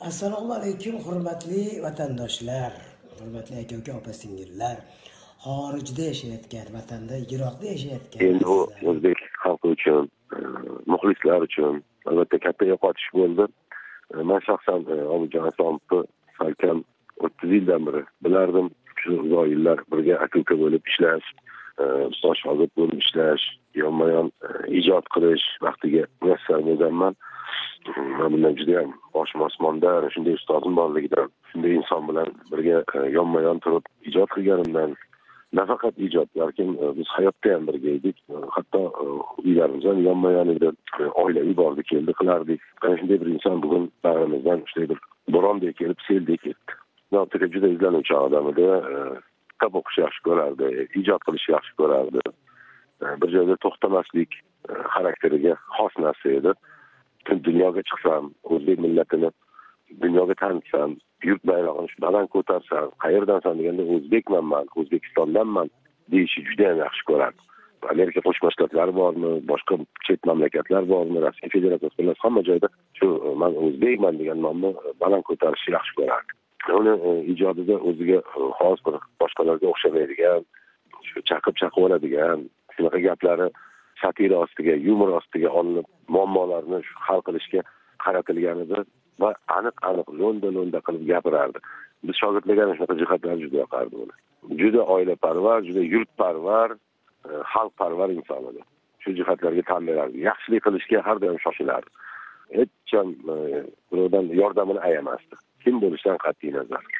Assalomu alaykum, hurmatli vatandoshlar, hurmatli aka-uka, opa-singillar, xorijda yashayotgan, vatanda yiroqda yashayotgan Endi bu o'zbek xalqi uchun, muxlislar uchun albatta katta yo'qotish bo'ldi. Men shaxsan Obidjon Asomovni salkam 30 yildan beri bilardim. Shu uzoq yillar birga aka-uka bo'lib ishlash, ustoz shogird bo'lib ishlash, yonma-yon ijod qilish vaqtiga muyassar bo'lganman. Men bundan juda ham boshim osmonda, shunday ustozim borligidan, shunday inson bilan birga yonma-yon turib ijod qilganimdan, nafaqat ijod, balkim biz hayotda ham birga edik. Hatto uylarimiz ham yonma-yon edi. Oilaviy bordi keldi qilardik. Ana shunday bir inson bugun bag'rimizdan shunday bir bo'rondek kelib seldek ketdi. Notaka juda izlanuvchi odam edi. Kitob o'qish yaxshi ko'rardi, ijod qilish yaxshi ko'rardi. Bir joyda to'xtamaslik xarakteriga xos narsa edi. Butun dunyoga chiqsam, o'zbek millatini dunyoga tanitsam, yurt bayrog'ini shu baland ko'tarsam, qayerdansan deganda o'zbekman men, O'zbekistondanman deyishi juda ham yaxshi ko'rardi. Amerika Qo'shma Shtatlari bormi, boshqa chet mamlakatlar bormi, Rossiya Federatsiyasi hamma joyda shu men o'zbekman degan nomni baland ko'tarishni yaxshi ko'rardi. Uni ijodida o'ziga xos bir boshqalarga o'xshamaydigan, shu chaqib oladigan, shunaqa gaplari satira ostiga, yumor ostiga olinib, muammolarni hal qilishga qaratilgan edi va aniq lo'nda qilib gapirardi. Biz shogirdlarga shunaqa jihatlar juda yoqardi uni. Juda oilaparvar, juda yurtparvar, xalqparvar inson edi. Shu jihatlarga tan berardi. Yaxshilik qilishga har doim shoshilardi. Hech ham birovdan yordamini ayamasdi. Kim bo'lishidan qat'iy nazar.